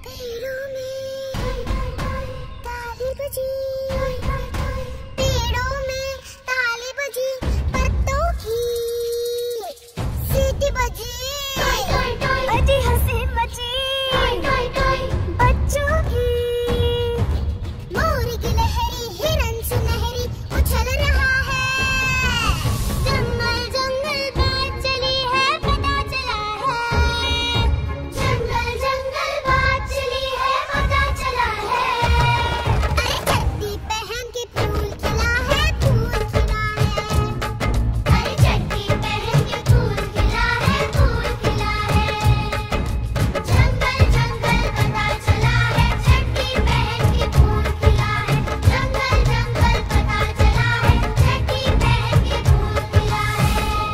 पेड़ों में ताली बजी, पेड़ों में ताली बजी, पत्तों की सीटी बजी, बजी हंसी मची बच्चों की, मोर की लहरी हिरन सुनहरी उछल रहा है, जंगल जंगल बात चली है पता चला है, जंगल जंगल बात चली है पता चला है, अरे चड्डी पहन के फूल खिला है, फूल खिला है, अरे चड्डी पहन के फूल खिला है, फूल खिला है, जंगल जंगल पता चला है, चड्डी पहन के फूल खिला है, जंगल जंगल पता चला है, चड्डी पहन के फूल खिला है।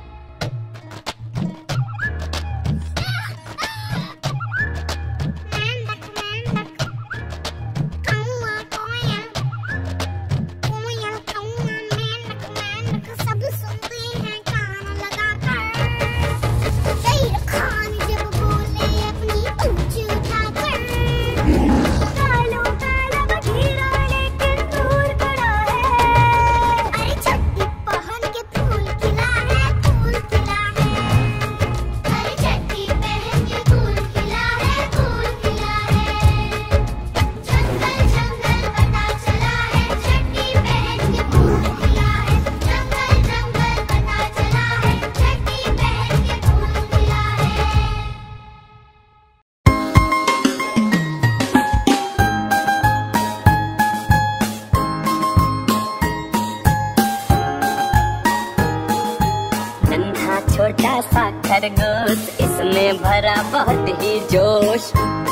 सब सुनते हैं कान लगाकर, शेर खान जब बोले अपनी पूंछ उठाकर, कालो काला बघीरा लेकिन दूर खड़ा है, अरे चड्डी पहन के फूल खिला है, फूल खिला है, अरे चड्डी पहन के फूल खिला है, फूल खिला है, जंगल जंगल पता चला है, चड्डी पहन के फूल खिला है, जंगल जंगल पता चला है, चड्डी पहन के फूल खिला है। नन्हा छोटा सा खरगोश, इसमें भरा बहुत ही जोश।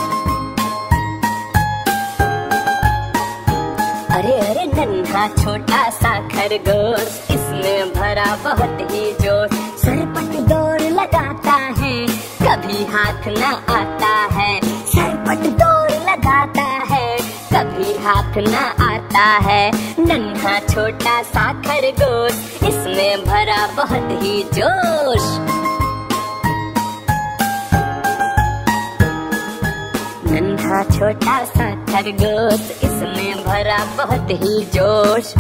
अरे अरे नन्हा छोटा सा खरगोश, इसमें भरा बहुत ही जोश। सरपट दौड़ लगाता है, कभी हाथ न आता है, सरपट दौड़ लगाता है, कभी हाथ न आता है। नन्हा छोटा सा खरगोश, इसमें भरा बहुत ही जोश। नन्हा छोटा सा खरगोश, इसमें भरा बहुत ही जोश।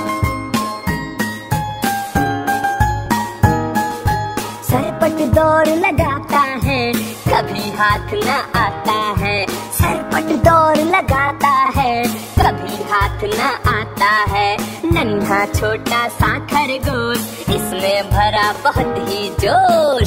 सरपट दौड़ लगाता है, कभी हाथ न आता है, सरपट दौड़ लगाता है, कभी हाथ न आता है। नन्हा छोटा सा खरगोश, इसमें भरा बहुत ही जोश।